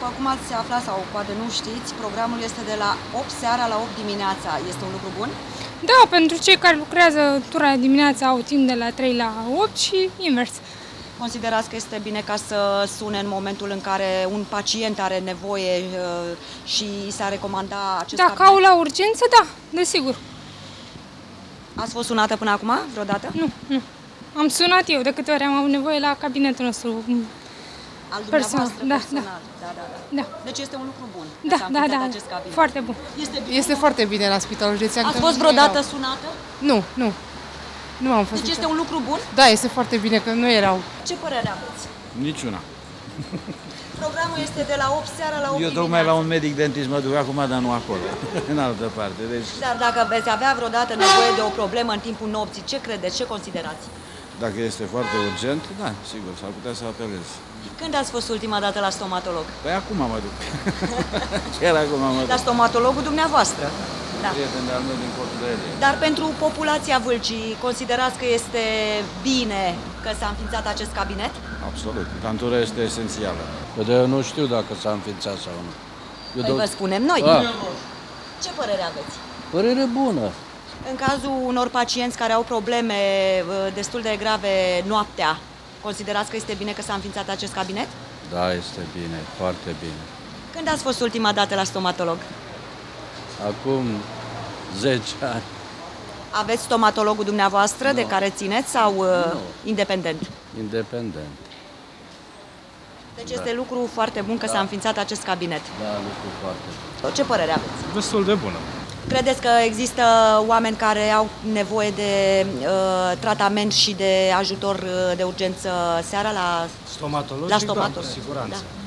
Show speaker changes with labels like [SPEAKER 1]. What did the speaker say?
[SPEAKER 1] După cum ați aflat sau poate nu știți, programul este de la 8 seara la 8 dimineața. Este un lucru bun?
[SPEAKER 2] Da, pentru cei care lucrează tura dimineața au timp de la 3 la 8 și invers.
[SPEAKER 1] Considerați că este bine ca să sune în momentul în care un pacient are nevoie și s-a recomandat acest
[SPEAKER 2] Dacă
[SPEAKER 1] cabinet?
[SPEAKER 2] au la urgență, da, desigur.
[SPEAKER 1] Ați fost sunată până acum, vreodată?
[SPEAKER 2] Nu. Am sunat eu de câte ori am avut nevoie la cabinetul nostru.
[SPEAKER 1] Al
[SPEAKER 2] Personal,
[SPEAKER 1] dumneavoastră,
[SPEAKER 2] da.
[SPEAKER 1] personal. Da. Deci este un lucru bun. că s-a
[SPEAKER 2] Da,
[SPEAKER 1] înființat acest cabinet.
[SPEAKER 2] foarte bun.
[SPEAKER 3] Este foarte bine la Spitalul Județean.
[SPEAKER 1] Ați fost vreodată sunată?
[SPEAKER 3] Nu am fost.
[SPEAKER 1] Deci este un lucru bun?
[SPEAKER 3] Da, este foarte bine că nu erau.
[SPEAKER 1] Ce părere aveți?
[SPEAKER 4] Niciuna.
[SPEAKER 1] Programul este de la 8 seara la 8
[SPEAKER 4] Eu tocmai la un medic dentist mă duc acum, dar nu acolo, în altă parte. Deci,
[SPEAKER 1] Dar dacă veți avea vreodată nevoie de o problemă în timpul nopții, ce credeți, ce considerați?
[SPEAKER 4] dacă este foarte urgent, da, sigur, s-ar putea să apelez.
[SPEAKER 1] Când ați fost ultima dată la stomatolog?
[SPEAKER 4] Păi acum mă duc. Chiar acum mă duc.
[SPEAKER 1] La stomatologul dumneavoastră. Da.
[SPEAKER 4] Prieten de-al meu din Portugalia.
[SPEAKER 1] Dar pentru populația Vâlcii, considerați că este bine că s-a înființat acest cabinet?
[SPEAKER 4] Absolut. Cantura este esențială.
[SPEAKER 5] De nu știu dacă s-a înființat sau nu.
[SPEAKER 1] Păi vă spunem noi.
[SPEAKER 5] Ah.
[SPEAKER 1] Ce părere aveți?
[SPEAKER 5] Părere bună.
[SPEAKER 1] În cazul unor pacienți care au probleme destul de grave noaptea, considerați că este bine că s-a înființat acest cabinet?
[SPEAKER 5] Da, este bine, foarte bine.
[SPEAKER 1] Când ați fost ultima dată la stomatolog?
[SPEAKER 5] Acum 10 ani.
[SPEAKER 1] Aveți stomatologul dumneavoastră de care țineți sau independent?
[SPEAKER 5] Independent.
[SPEAKER 1] Deci este lucru foarte bun că s-a înființat acest cabinet.
[SPEAKER 5] Da, lucru foarte bun.
[SPEAKER 1] Ce părere aveți?
[SPEAKER 6] Destul de bună.
[SPEAKER 1] Credeți că există oameni care au nevoie de tratament și de ajutor de urgență seara la
[SPEAKER 6] Stomatologic,
[SPEAKER 1] stomatolog?
[SPEAKER 6] da, cu siguranță.
[SPEAKER 1] Da.